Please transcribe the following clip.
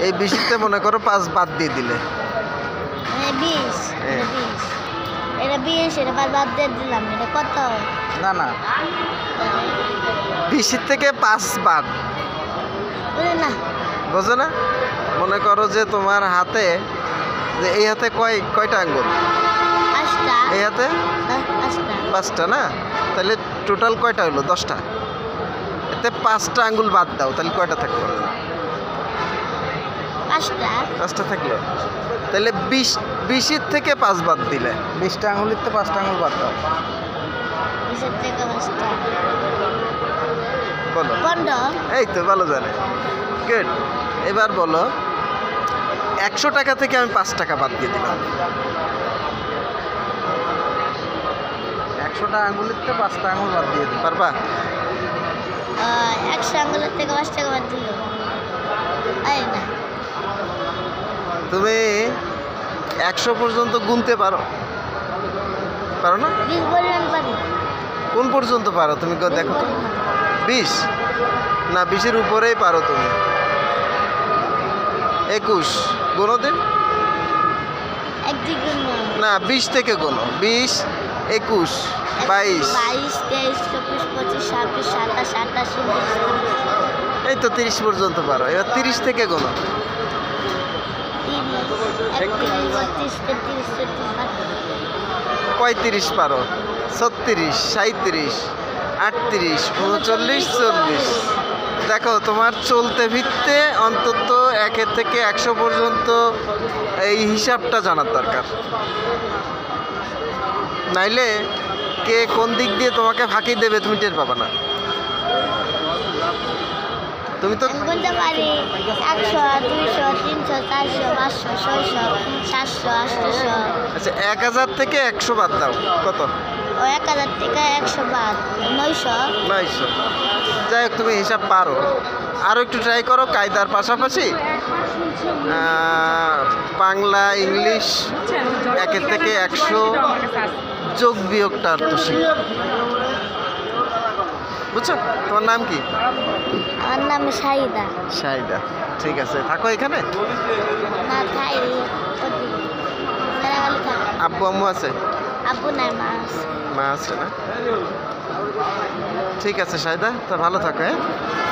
এই 20 মনে করো 5 বাদ দিয়ে দিলে 20 এটা 20 এটা 5 বাদ দিয়ে দিলাম, এটা কত? না না 20 থেকে 5 বাদ বুঝে না, বোঝো না? মনে করো যে তোমার হাতে, যে এই হাতে কয়টা আঙ্গুল? 5টা। এই হাতে 5টা না, তাহলে টোটাল কয়টা হলো? 10টা। এতে 5টা আঙ্গুল বাদ দাও, তাহলে কয়টা থাকলো? 5টা থাকলো। তাহলে 20 থেকে 5 বাদ দিলে 20টা আঙ্গুলির তো 5টা আঙ্গুল বাদ দাও। 20 থেকে 5টা বলো। 15। এই তো ভালো জানে, গুড। এবার বলো 100 টাকা থেকে আমি 5 টাকা বাদ দিয়ে দিলাম। 100টা আঙ্গুলির তো 5টা আঙ্গুল বাদ দিয়ে দিতে পারবা? 100 আঙ্গুলের থেকে 5 টাকা বাদ দিল, না তুমি 100 পর্যন্ত গুনতে পারো? পারো না? 20 পরিমাণ পারি। কোন পর্যন্ত পারো তুমি দেখো তো? 20 না, 20-এর উপরেই পারো তুমি। 21 গোনো দিন না, 20 থেকে গোনো। 20, 21, 22, 23, 24, 25, 26, 27, 28, 29, এই তো 30 পর্যন্ত পারো। এবার 30 থেকে গোনো। 35 পারো, 36, 37, 38, 39, 40। দেখো তোমার চলতে ফিরতে অন্তত 1 থেকে 100 পর্যন্ত এই হিসাবটা জানার দরকার, নাইলে কে কোন দিক দিয়ে তোমাকে ফাঁকি দেবে তুমি টের পাবা না। তুমি তো গুনতে পারি 100, 200, 300, 400, 500, 600, 700, 800। আচ্ছা 1000 থেকে 100 বাদ দাও, কত? 1000 থেকে 100 বাদ 900। যাই হোক তুমি হিসাব পারো, আরও একটু ট্রাই করো কায়দার পাশাপাশি। বাংলা, ইংলিশ 1 থেকে 100 যোগ বিয়োগটা আর তো শিখো, বুঝছো? তোমার নাম কি? আমার নাম শাহিদা। শাহিদা, ঠিক আছে। থাকো এখানে? না, থাই আব্বু আম্মু আছে? আব্বু নাই, মা আছে। মা আছে না? ঠিক আছে শাহিদা, তা ভালো থাকো। হ্যাঁ।